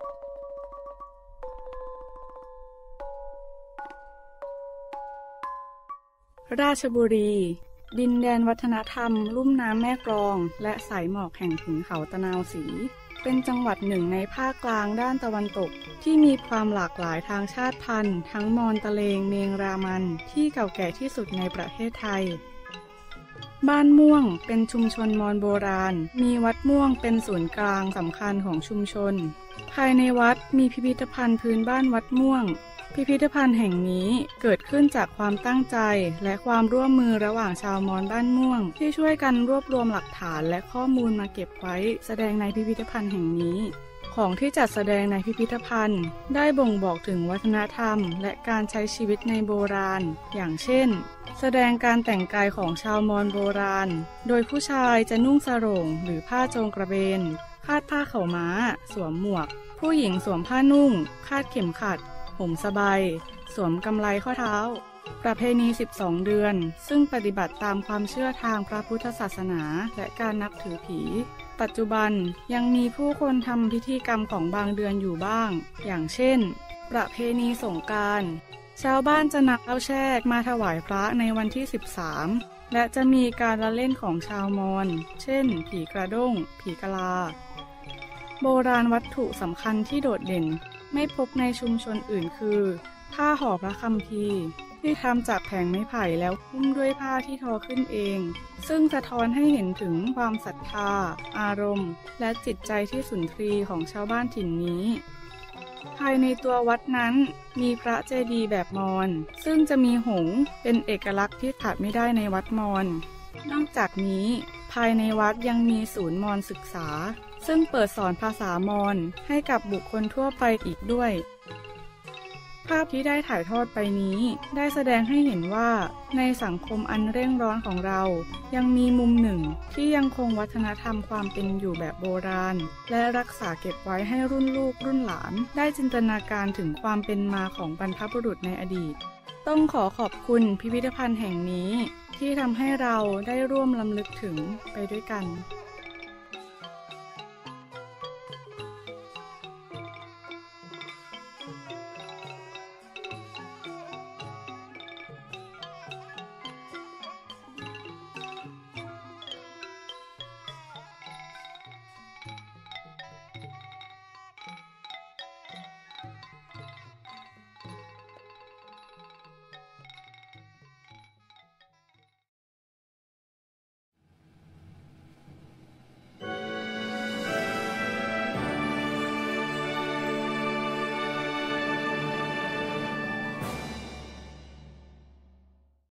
ราชบุรีดินแดนวัฒนธรรมลุ่มน้ำแม่กลองและสายหมอกแห่งขุนเขาตะนาวศรีเป็นจังหวัดหนึ่งในภาคกลางด้านตะวันตกที่มีความหลากหลายทางชาติพันธุ์ทั้งมอญตะเลงเมงรามันที่เก่าแก่ที่สุดในประเทศไทยบ้านม่วงเป็นชุมชนมอญโบราณมีวัดม่วงเป็นศูนย์กลางสำคัญของชุมชนภายในวัดมีพิพิธภัณฑ์พื้นบ้านวัดม่วงพิพิธภัณฑ์แห่งนี้เกิดขึ้นจากความตั้งใจและความร่วมมือระหว่างชาวมอญบ้านม่วงที่ช่วยกันรวบรวมหลักฐานและข้อมูลมาเก็บไว้แสดงในพิพิธภัณฑ์แห่งนี้ของที่จัดแสดงในพิพิธภัณฑ์ได้บ่งบอกถึงวัฒนธรรมและการใช้ชีวิตในโบราณอย่างเช่นแสดงการแต่งกายของชาวมอญโบราณโดยผู้ชายจะนุ่งสรงหรือผ้าโจงกระเบนคาดผ้าเข่าม้าสวมหมวกผู้หญิงสวมผ้านุ่งคาดเข็มขัดห่มสบายสวมกำไลข้อเท้าประเพณี12เดือนซึ่งปฏิบัติตามความเชื่อทางพระพุทธศาสนาและการนับถือผีปัจจุบันยังมีผู้คนทำพิธีกรรมของบางเดือนอยู่บ้างอย่างเช่นประเพณีสงกรานต์ชาวบ้านจะนำเหล้าแช่มาถวายพระในวันที่13และจะมีการละเล่นของชาวมอญเช่นผีกระด้งผีกะลาโบราณวัตถุสำคัญที่โดดเด่นไม่พบในชุมชนอื่นคือผ้าห่อพระคัมภีร์ที่ทำจากแผงไม้ไผ่แล้วหุ้มด้วยผ้าที่ทอขึ้นเองซึ่งสะท้อนให้เห็นถึงความศรัทธาอารมณ์และจิตใจที่สุนทรีย์ของชาวบ้านถิ่นนี้ภายในตัววัดนั้นมีพระเจดีย์แบบมอญซึ่งจะมีหงส์เป็นเอกลักษณ์ที่ขาดไม่ได้ในวัดมอญนอกจากนี้ภายในวัดยังมีศูนย์มอญศึกษาซึ่งเปิดสอนภาษามอญให้กับบุคคลทั่วไปอีกด้วยภาพที่ได้ถ่ายทอดไปนี้ได้แสดงให้เห็นว่าในสังคมอันเร่งร้อนของเรายังมีมุมหนึ่งที่ยังคงวัฒนธรรมความเป็นอยู่แบบโบราณและรักษาเก็บไว้ให้รุ่นลูกรุ่นหลานได้จินตนาการถึงความเป็นมาของบรรพบุรุษในอดีตต้องขอขอบคุณพิพิธภัณฑ์แห่งนี้ที่ทำให้เราได้ร่วมรำลึกถึงไปด้วยกัน